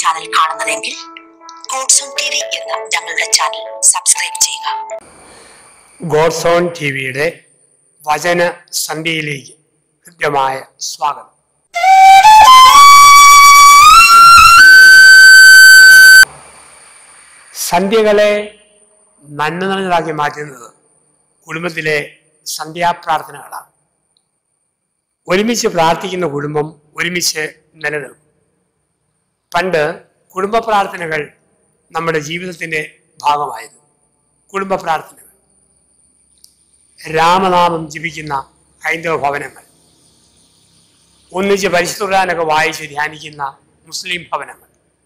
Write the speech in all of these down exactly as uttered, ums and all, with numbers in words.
Channel കാണുന്നതെങ്കിൽ God's own T V എന്ന ഞങ്ങളുടെ ചാനൽ സബ്സ്ക്രൈബ് ചെയ്യുക. ഗോഡ്സ് ഓൺ ടി വിയുടെ വചന സന്ധ്യയിലേക്ക് ഹൃദ്യമായ സ്വാഗതം. സന്ധ്യകളെ നന്മ നിറഞ്ഞതാക്കി മാറ്റുന്നത് കുടുംബത്തിലെ സന്ധ്യാപ്രാർത്ഥനകളാണ്. ഒരുമിച്ച് പ്രാർത്ഥിക്കുന്ന കുടുംബം ഒരുമിച്ച് നിലനിൽക്കും. പണ്ട് കുടുംബ പ്രാർത്ഥനകൾ നമ്മുടെ ജീവിതത്തിൻ്റെ ഭാഗമായിരുന്നു. കുടുംബ പ്രാർത്ഥനകൾ, രാമനാമം ജപിക്കുന്ന ഹൈന്ദവ ഭവനങ്ങൾ, ഒന്നിച്ച് പരിശുദ്ധ ഖുർആനൊക്കെ വായിച്ച് ധ്യാനിക്കുന്ന മുസ്ലിം ഭവനങ്ങൾ,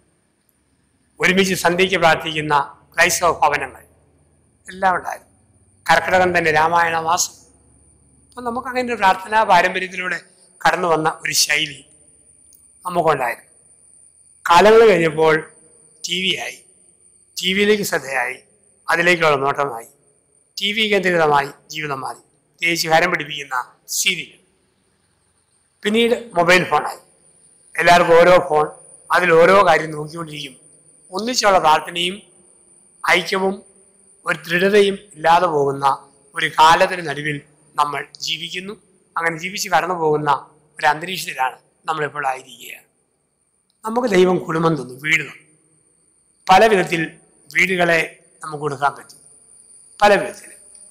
ഒരുമിച്ച് സന്ധ്യയ്ക്ക് പ്രാർത്ഥിക്കുന്ന ക്രൈസ്തവ ഭവനങ്ങൾ എല്ലാം ഉണ്ടായിരുന്നു. കർക്കിടകം തന്നെ രാമായണ മാസം. അപ്പം നമുക്ക് അങ്ങനെ ഒരു പ്രാർത്ഥനാ പാരമ്പര്യത്തിലൂടെ കടന്നു വന്ന ഒരു ശൈലി നമുക്കുണ്ടായിരുന്നു. കാലങ്ങൾ കഴിഞ്ഞപ്പോൾ ടി വി ആയി, ടി വിയിലേക്ക് ശ്രദ്ധയായി, അതിലേക്കുള്ള നോട്ടമായി, ടി വി കേന്ദ്രീകൃതമായി ജീവിതം മാറി. പ്രത്യേകിച്ച് ഹരം പിടിപ്പിക്കുന്ന സീരിയൽ. പിന്നീട് മൊബൈൽ ഫോണായി. എല്ലാവർക്കും ഓരോ ഫോൺ, അതിൽ ഓരോ കാര്യം നോക്കിക്കൊണ്ടിരിക്കും. ഒന്നിച്ചുള്ള പ്രാർത്ഥനയും ഐക്യവും ഒരു ദൃഢതയും ഇല്ലാതെ പോകുന്ന ഒരു കാലത്തിന് നടുവിൽ നമ്മൾ ജീവിക്കുന്നു. അങ്ങനെ ജീവിച്ച് കടന്നു പോകുന്ന ഒരു അന്തരീക്ഷത്തിലാണ് നമ്മളിപ്പോൾ ആയിരിക്കുകയാണ്. നമുക്ക് ദൈവം കുടുംബം തന്നു, വീട് തന്നു. പല വിധത്തിൽ വീടുകളെ നമുക്ക് കൊടുക്കാൻ പറ്റും. പല വിധത്തിൽ.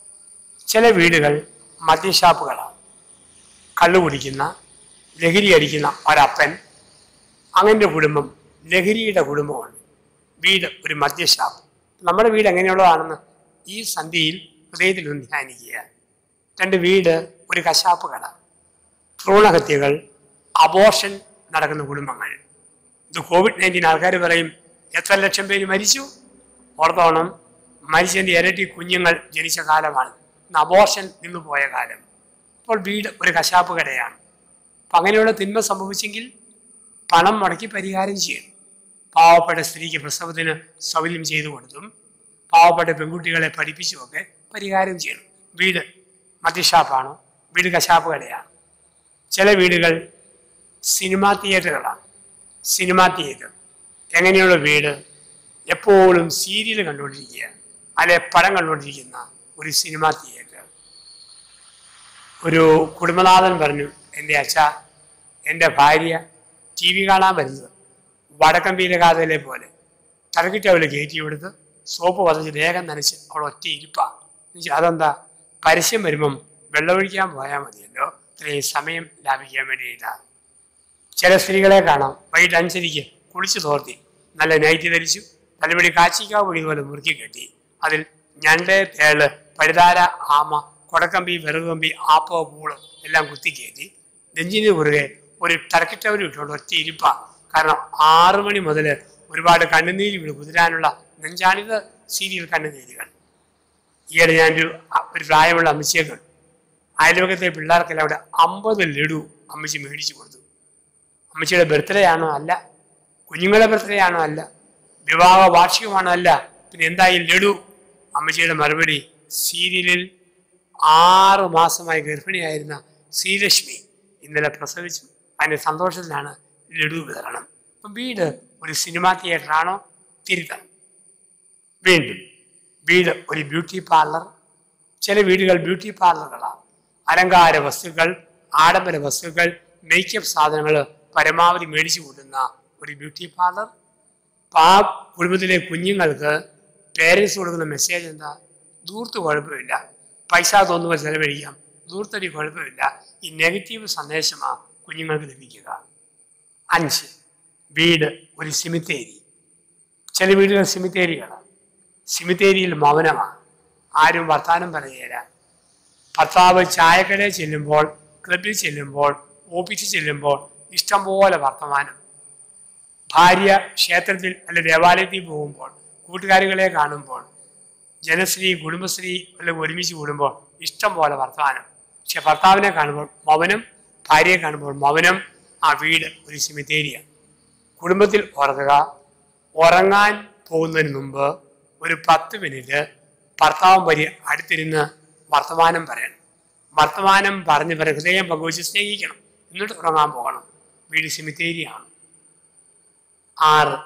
ചില വീടുകൾ മദ്യഷാപ്പുകളാണ്. കള്ളു കുടിക്കുന്ന, ലഹരി അടിക്കുന്ന ഒരപ്പൻ, അങ്ങനെ കുടുംബം ലഹരിയുടെ കുടുംബമാണ്. വീട് ഒരു മദ്യഷാപ്പ്. നമ്മുടെ വീട് എങ്ങനെയുള്ളതാണെന്ന് ഈ സന്ധ്യയിൽ ഹൃദയത്തിൽ നിന്ന് ധ്യാനിക്കുക. രണ്ട്, വീട് ഒരു കശാപ്പ് കട. ഭ്രൂണഹത്യകൾ, അബോർഷൻ നടക്കുന്ന കുടുംബങ്ങൾ. ഇത് കോവിഡ് നയൻറ്റീൻ ആൾക്കാർ പറയും എത്ര ലക്ഷം പേര് മരിച്ചു. ഓർത്തോണം, മരിച്ചതിൻ്റെ ഇരട്ടി കുഞ്ഞുങ്ങൾ ജനിച്ച കാലമാണ്. ഇന്ന് അബോർഷൻ നിന്ന് പോയ കാലം. ഇപ്പോൾ വീട് ഒരു കശാപ്പ് കടയാണ്. അപ്പം അങ്ങനെയുള്ള തിന്മ സംഭവിച്ചെങ്കിൽ പണം മുടക്കി പരിഹാരം ചെയ്യണം. പാവപ്പെട്ട സ്ത്രീക്ക് പ്രസവത്തിന് സൗകര്യം ചെയ്തു കൊടുത്തും പാവപ്പെട്ട പെൺകുട്ടികളെ പഠിപ്പിച്ചുമൊക്കെ പരിഹാരം ചെയ്യണം. വീട് മദ്യഷാപ്പാണോ? വീട് കശാപ്പ് കടയാണ്. ചില വീടുകൾ സിനിമാ തിയേറ്ററുകളാണ്. സിനിമാ തിയേറ്റർ എങ്ങനെയുള്ള വീട്? എപ്പോഴും സീരിയൽ കണ്ടുകൊണ്ടിരിക്കുക, അല്ലെ പടം കണ്ടുകൊണ്ടിരിക്കുന്ന ഒരു സിനിമാ തിയേറ്റർ. ഒരു കുടുംബനാഥൻ പറഞ്ഞു, എൻ്റെ അച്ഛ, എൻ്റെ ഭാര്യ ടി വി കാണാൻ വരുന്നത് വടക്കമ്പീര കാതലെ പോലെ തലക്കിട്ട് അവൾ കയറ്റി കൊടുത്ത് സോപ്പ് പതച്ച് ദേഹം നനച്ച് അവൾ ഒറ്റ ഇരിപ്പാണ്. അതെന്താ? പരസ്യം വരുമ്പം വെള്ളമൊഴിക്കാൻ പോയാൽ മതിയല്ലോ, ഇത്രയും സമയം ലാഭിക്കാൻ വേണ്ടിയിട്ടാണ്. ചില സ്ത്രീകളെ കാണാം വൈകിട്ട് അഞ്ചരിക്ക് കുളിച്ച് തോർത്തി നല്ല നൈറ്റി ധരിച്ചു, തലമുടി കാച്ചിക്കാവ് പൊടി പോലെ മുറുക്കി കെട്ടി, അതിൽ ഞണ്ട്, തേള്, പഴുതാര, ആമ, കൊടക്കമ്പി, വിറകുകമ്പി, ആപ്പോ, പൂള് എല്ലാം കുത്തിക്കയറ്റി നെഞ്ചിന് കുറുകെ ഒരു ടർക്കിട്ടവരും ഇട്ടുകൊണ്ട് ഒറ്റ ഇരിപ്പാണ്. കാരണം ആറു മണി മുതൽ ഒരുപാട് കണ്ണുനീര് വീട് കുതിരാനുള്ള നെഞ്ചാണിത് സീരിയൽ കണ്ണുനീരുകൾ. ഈയിടെ ഞാനൊരു ഒരു പ്രായമുള്ള അമ്മച്ചിയെ കണ്ടു. അയൽവക്കത്തെ പിള്ളേർക്കെല്ലാം അവിടെ അമ്പത് ലഡു അമ്മച്ചി മേടിച്ചു കൊടുത്തു. അമ്മച്ചിയുടെ ബർത്ത്ഡേ ആണോ? അല്ല. കുഞ്ഞുങ്ങളുടെ ബർത്ത്ഡേ ആണോ? അല്ല. വിവാഹ വാർഷികമാണോ? അല്ല. പിന്നെ എന്തായി ലഡു? അമ്മച്ചിയുടെ മറുപടി, സീരിയലിൽ ആറ് മാസമായി ഗർഭിണിയായിരുന്ന ശ്രീലക്ഷ്മി ഇന്നലെ പ്രസവിച്ചു, അതിൻ്റെ സന്തോഷത്തിലാണ് ലഡു വിതരണം. അപ്പം വീട് ഒരു സിനിമാ തിയേറ്ററാണോ? തിരുത്തണം. വീണ്ടും വീട് ഒരു ബ്യൂട്ടി പാർലർ. ചില വീടുകൾ ബ്യൂട്ടി പാർലറുകളാണ്. അലങ്കാര വസ്തുക്കൾ, ആഡംബര വസ്തുക്കൾ, മേക്കപ്പ് സാധനങ്ങൾ പരമാവധി മേടിച്ചു കൂട്ടുന്ന ഒരു ബ്യൂട്ടി പാർലർ. അപ്പം ആ കുടുംബത്തിലെ കുഞ്ഞുങ്ങൾക്ക് പേരൻസ് കൊടുക്കുന്ന മെസ്സേജ് എന്താ? ദൂർത്ത് കുഴപ്പമില്ല, പൈസ തോന്നുമ്പോൾ ചെലവഴിക്കാം, ദൂർത്തടി കുഴപ്പമില്ല. ഈ നെഗറ്റീവ് സന്ദേശമാണ് കുഞ്ഞുങ്ങൾക്ക് ലഭിക്കുക. അഞ്ച്, വീട് ഒരു സിമിത്തേരി. ചില വീടുകൾ സിമിത്തേരികളാണ്. സിമിത്തേരിയിൽ മൗനമാണ്. ആരും വർത്താനം പറയുകയില്ല. ഭർത്താവ് ചായക്കടയിൽ ചെല്ലുമ്പോൾ, ക്ലബിൽ ചെല്ലുമ്പോൾ, ഓഫീസിൽ ചെല്ലുമ്പോൾ ഇഷ്ടംപോലെ വർത്തമാനം. ഭാര്യ ക്ഷേത്രത്തിൽ അല്ലെ ദേവാലയത്തിൽ പോകുമ്പോൾ, കൂട്ടുകാരികളെ കാണുമ്പോൾ, ജനശ്രീ കുടുംബശ്രീ അല്ലെങ്കിൽ ഒരുമിച്ച് കൂടുമ്പോൾ ഇഷ്ടം പോലെ വർത്തമാനം. പക്ഷെ ഭർത്താവിനെ കാണുമ്പോൾ മൗനം, ഭാര്യയെ കാണുമ്പോൾ മൗനം. ആ വീട് ഒരു സിമിത്തേരിയാണ്. കുടുംബത്തിൽ ഉറങ്ങുക, ഉറങ്ങാൻ പോകുന്നതിന് മുമ്പ് ഒരു പത്ത് മിനിറ്റ് ഭർത്താവും വരി അടുത്തിരുന്ന് വർത്തമാനം പറയണം. വർത്തമാനം പറഞ്ഞ് ഹൃദയം പങ്കുവച്ച് സ്നേഹിക്കണം. എന്നിട്ട് ഉറങ്ങാൻ പോകണം. വീട് സിമിത്തേരിയാണ്. ആറ്,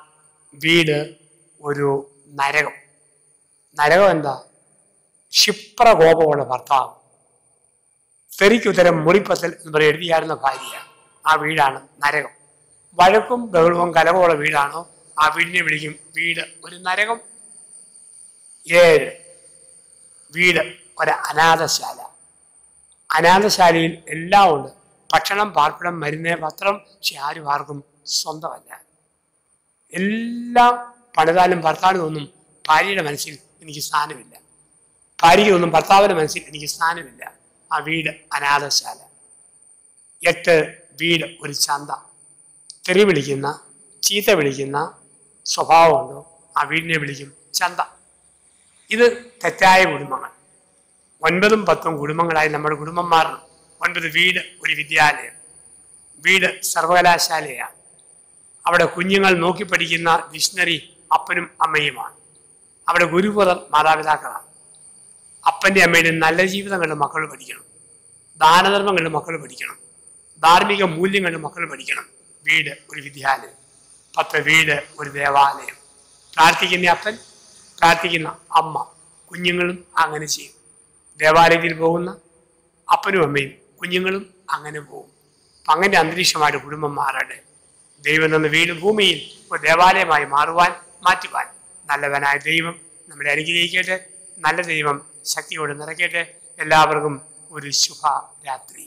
വീട് ഒരു നരകം. നരകം എന്താ? ക്ഷിപ്രകോപമുള്ള ഭർത്താവ്, തെറിക്കുത്തരം മുറിപ്പത്തൽ എന്ന് പറയും എഴുതിയായിരുന്ന ഭാര്യ. ആ വീടാണ് നരകം. വഴക്കും ബഹളവും കലഹമുള്ള വീടാണോ ആ വീടിനെ വിളിക്കും വീട് ഒരു നരകം. ഏഴ്, വീട് ഒരു അനാഥശാല. അനാഥശാലയിൽ എല്ലാം ഉണ്ട്. ഭക്ഷണം, പാർപ്പിടം, മരുന്ന്, വസ്ത്രം. പക്ഷെ ആരും ആർക്കും സ്വന്തമല്ല. എല്ലാം പണിതാലും ഭർത്താവിന് തോന്നും ഭാര്യയുടെ മനസ്സിൽ എനിക്ക് സ്ഥാനമില്ല, ഭാര്യയ്ക്ക് തോന്നും ഭർത്താവിൻ്റെ മനസ്സിൽ എനിക്ക് സ്ഥാനമില്ല. ആ വീട് അനാഥശാല. എട്ട്, വീട് ഒരു ചന്ത. തെറി വിളിക്കുന്ന, ചീത്ത വിളിക്കുന്ന സ്വഭാവമുണ്ടോ ആ വീടിനെ വിളിക്കും ചന്ത. ഇത് തെറ്റായ കുടുംബങ്ങൾ. ഒൻപതും പത്തും കുടുംബങ്ങളായി നമ്മുടെ കുടുംബം മാറണം. ഒൻപത്, വീട് ഒരു വിദ്യാലയം. വീട് സർവകലാശാലയാണ്. അവിടെ കുഞ്ഞുങ്ങൾ നോക്കി പഠിക്കുന്ന ഡിക്ഷണറി അപ്പനും അമ്മയുമാണ്. അവിടെ ഗുരുകുലർ മാതാപിതാക്കളാണ്. അപ്പൻ്റെ അമ്മയുടെ നല്ല ജീവിതം കണ്ട് മക്കൾ പഠിക്കണം, ദാനധർമ്മം കണ്ട് മക്കൾ പഠിക്കണം, ധാർമ്മിക മൂല്യം കണ്ട് മക്കൾ പഠിക്കണം. വീട് ഒരു വിദ്യാലയം. പത്ത്, വീട് ഒരു ദേവാലയം. പ്രാർത്ഥിക്കുന്ന അപ്പൻ, പ്രാർത്ഥിക്കുന്ന അമ്മ, കുഞ്ഞുങ്ങളും അങ്ങനെ ചെയ്യും. ദേവാലയത്തിൽ പോകുന്ന അപ്പനും അമ്മയും കുഞ്ഞുങ്ങളും അങ്ങനെ പോകും. അപ്പം അങ്ങനെ അന്തരീക്ഷമായിട്ട് കുടുംബം മാറട്ടെ. ദൈവം തന്ന വീട് ഭൂമിയിൽ ഒരു ദേവാലയമായി മാറുവാൻ മാറ്റുവാൻ നല്ലവനായ ദൈവം നമ്മളെ അനുഗ്രഹിക്കട്ടെ. നല്ല ദൈവം ശക്തിയോട് നിറയ്ക്കട്ടെ. എല്ലാവർക്കും ഒരു ശുഭ രാത്രി.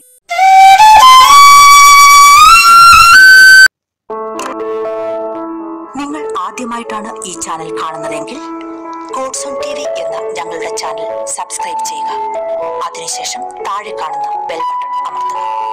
നിങ്ങൾ ആദ്യമായിട്ടാണ് ഈ ചാനൽ കാണുന്നതെങ്കിൽ ഗോഡ്സോൺ ടി വി എന്ന ഞങ്ങളുടെ ചാനൽ സബ്സ്ക്രൈബ് ചെയ്യുക. അതിനുശേഷം താഴെ കാണുന്ന ബെൽ ബട്ടൺ അമർത്തുക.